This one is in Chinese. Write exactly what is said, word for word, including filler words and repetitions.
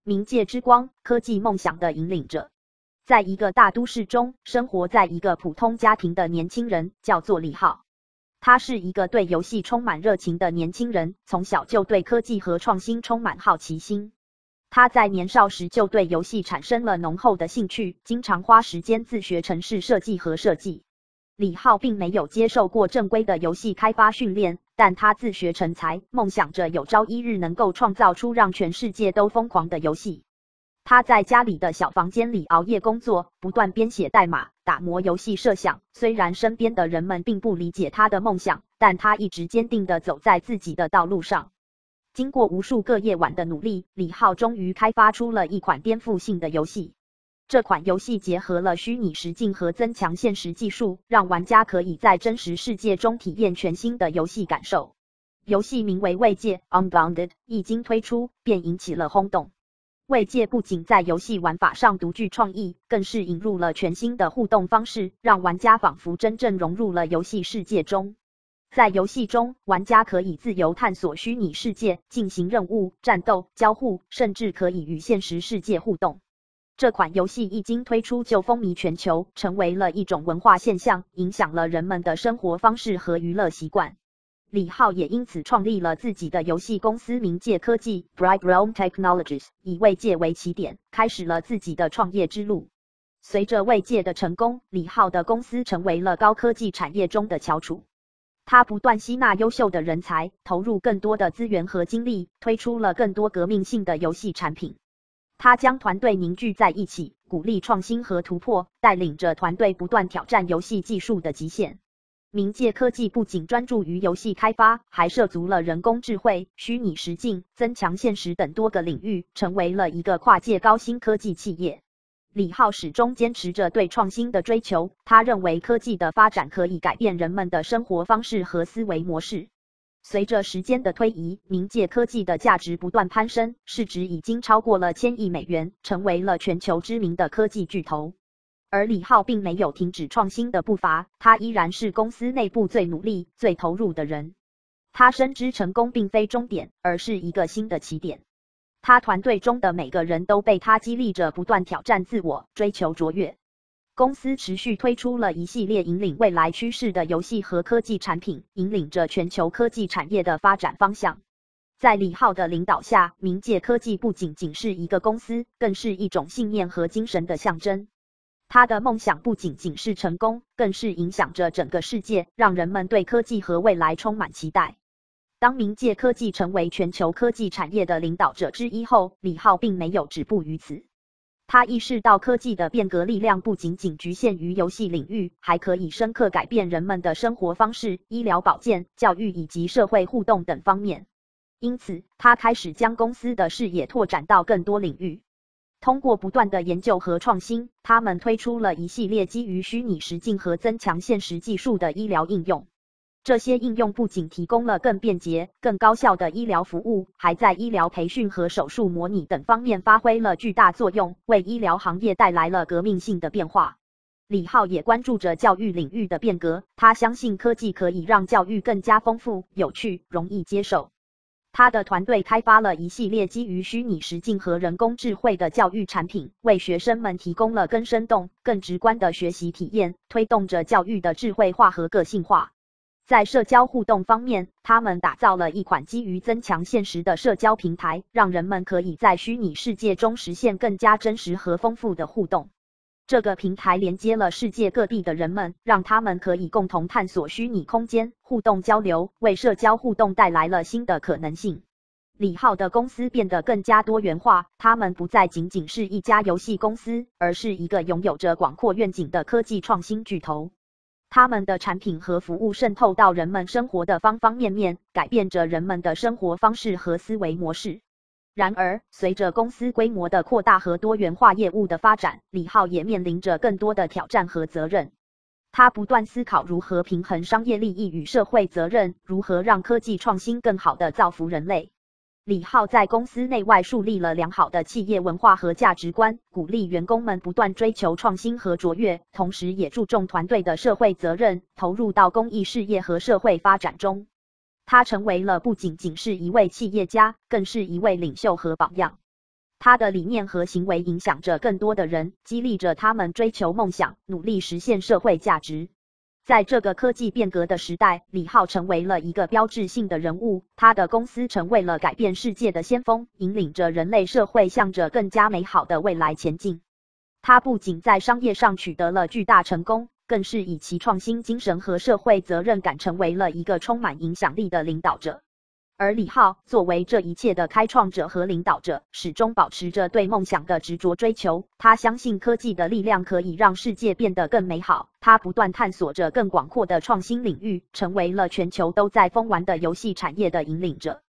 冥界之光，科技梦想的引领者。在一个大都市中，生活在一个普通家庭的年轻人叫做李浩。他是一个对游戏充满热情的年轻人，从小就对科技和创新充满好奇心。他在年少时就对游戏产生了浓厚的兴趣，经常花时间自学程式设计和设计。李浩并没有接受过正规的游戏开发训练，但他自学成才，梦想着有朝一日能够创造出让全世界都疯狂的游戏。他在家里的小房间里熬夜工作，不断编写代码，打磨游戏设想。虽然身边的人们并不理解他的梦想，但他一直坚定地走在自己的道路上。经过无数个夜晚的努力，李浩终于开发出了一款颠覆性的游戏。这款游戏结合了虚拟实境和增强现实技术，让玩家可以在真实世界中体验全新的游戏感受。游戏名为《慰藉 Unbounded》，一经推出便引起了轰动。慰藉不仅在游戏玩法上独具创意，更是引入了全新的互动方式，让玩家仿佛真正融入了游戏世界中。在游戏中，玩家可以自由探索虚拟世界，进行任务、战斗、交互，甚至可以与现实世界互动。这款游戏一经推出就风靡全球，成为了一种文化现象，影响了人们的生活方式和娱乐习惯。李浩也因此创立了自己的游戏公司冥界科技 Bright Realm Technologies， 以慰藉为起点，开始了自己的创业之路。随着慰藉的成功，李浩的公司成为了高科技产业中的翘楚。他不断吸纳优秀的人才，投入更多的资源和精力，推出了更多革命性的游戏产品。他将团队凝聚在一起，鼓励创新和突破，带领着团队不断挑战游戏技术的极限。冥界科技不仅专注于游戏开发，还涉足了人工智慧、虚拟实境、增强现实等多个领域，成为了一个跨界高新科技企业。李浩始终坚持着对创新的追求，他认为科技的发展可以改变人们的生活方式和思维模式。随着时间的推移，冥界科技的价值不断攀升，市值已经超过了千亿美元，成为了全球知名的科技巨头。而李浩并没有停止创新的步伐，他依然是公司内部最努力、最投入的人。他深知成功并非终点，而是一个新的起点。他团队中的每个人都被他激励着不断挑战自我，追求卓越。公司持续推出了一系列引领未来趋势的游戏和科技产品，引领着全球科技产业的发展方向。在李浩的领导下，冥界科技不仅仅是一个公司，更是一种信念和精神的象征。他的梦想不仅仅是成功，更是影响着整个世界，让人们对科技和未来充满期待。当冥界科技成为全球科技产业的领导者之一后，李浩并没有止步于此。他意识到科技的变革力量不仅仅局限于游戏领域，还可以深刻改变人们的生活方式、医疗保健、教育以及社会互动等方面。因此，他开始将公司的视野拓展到更多领域。通过不断的研究和创新，他们推出了一系列基于虚拟实境和增强现实技术的医疗应用。这些应用不仅提供了更便捷、更高效的医疗服务，还在医疗培训和手术模拟等方面发挥了巨大作用，为医疗行业带来了革命性的变化。李浩也关注着教育领域的变革，他相信科技可以让教育更加丰富、有趣、容易接受。他的团队开发了一系列基于虚拟实境和人工智慧的教育产品，为学生们提供了更生动、更直观的学习体验，推动着教育的智慧化和个性化。在社交互动方面，他们打造了一款基于增强现实的社交平台，让人们可以在虚拟世界中实现更加真实和丰富的互动。这个平台连接了世界各地的人们，让他们可以共同探索虚拟空间，互动交流，为社交互动带来了新的可能性。李浩的公司变得更加多元化，他们不再仅仅是一家游戏公司，而是一个拥有着广阔愿景的科技创新巨头。他们的产品和服务渗透到人们生活的方方面面，改变着人们的生活方式和思维模式。然而，随着公司规模的扩大和多元化业务的发展，李浩也面临着更多的挑战和责任。他不断思考如何平衡商业利益与社会责任，如何让科技创新更好地造福人类。李浩在公司内外树立了良好的企业文化和价值观，鼓励员工们不断追求创新和卓越，同时也注重团队的社会责任，投入到公益事业和社会发展中。他成为了不仅仅是一位企业家，更是一位领袖和榜样。 他的理念和行为影响着更多的人，激励着他们追求梦想，努力实现社会价值。在这个科技变革的时代，李浩成为了一个标志性的人物，他的公司成为了改变世界的先锋，引领着人类社会向着更加美好的未来前进。他不仅在商业上取得了巨大成功，更是以其创新精神和社会责任感成为了一个充满影响力的领导者。而李浩作为这一切的开创者和领导者，始终保持着对梦想的执着追求。他相信科技的力量可以让世界变得更美好，他不断探索着更广阔的创新领域，成为了全球都在疯玩的游戏产业的引领者。